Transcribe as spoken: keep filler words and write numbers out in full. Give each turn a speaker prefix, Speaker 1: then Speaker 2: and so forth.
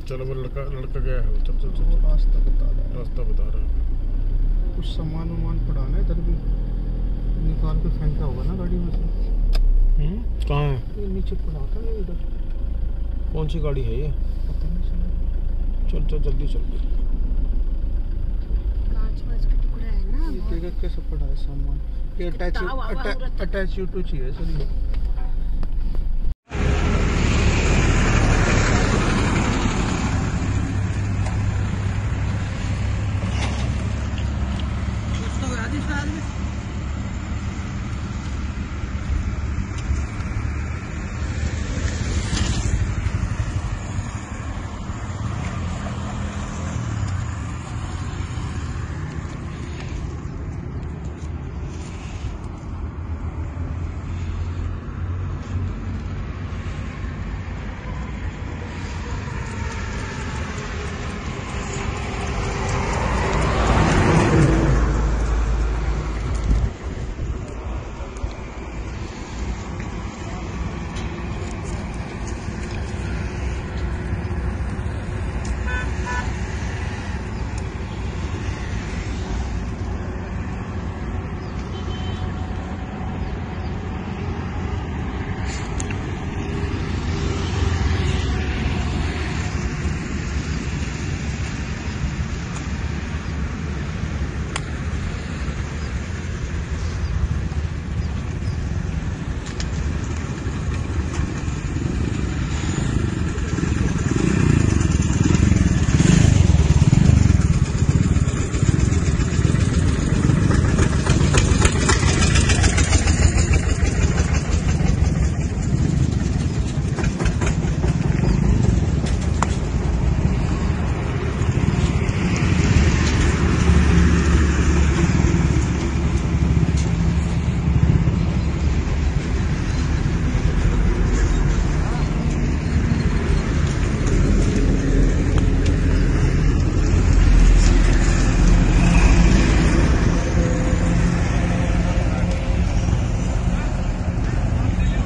Speaker 1: चलो वो लड़का लड़का गया है। चल चल चल
Speaker 2: रास्ता बता रहा है,
Speaker 1: रास्ता बता रहा है।
Speaker 2: कुछ सामान वामान पड़ा है इधर भी, निकाल के फेंका होगा ना गाड़ी में से।
Speaker 1: हम्म कहाँ है?
Speaker 2: ये नीचे पड़ा था ये इधर।
Speaker 1: कौन सी गाड़ी है ये?
Speaker 2: पता नहीं चला।
Speaker 1: चल चल जल्दी चल।
Speaker 3: कांच वाच का टुकड़ा है ना।
Speaker 2: ये देखो कैसे पड़ा है सामान। ये अटैच अटैच टू चाहिए सर।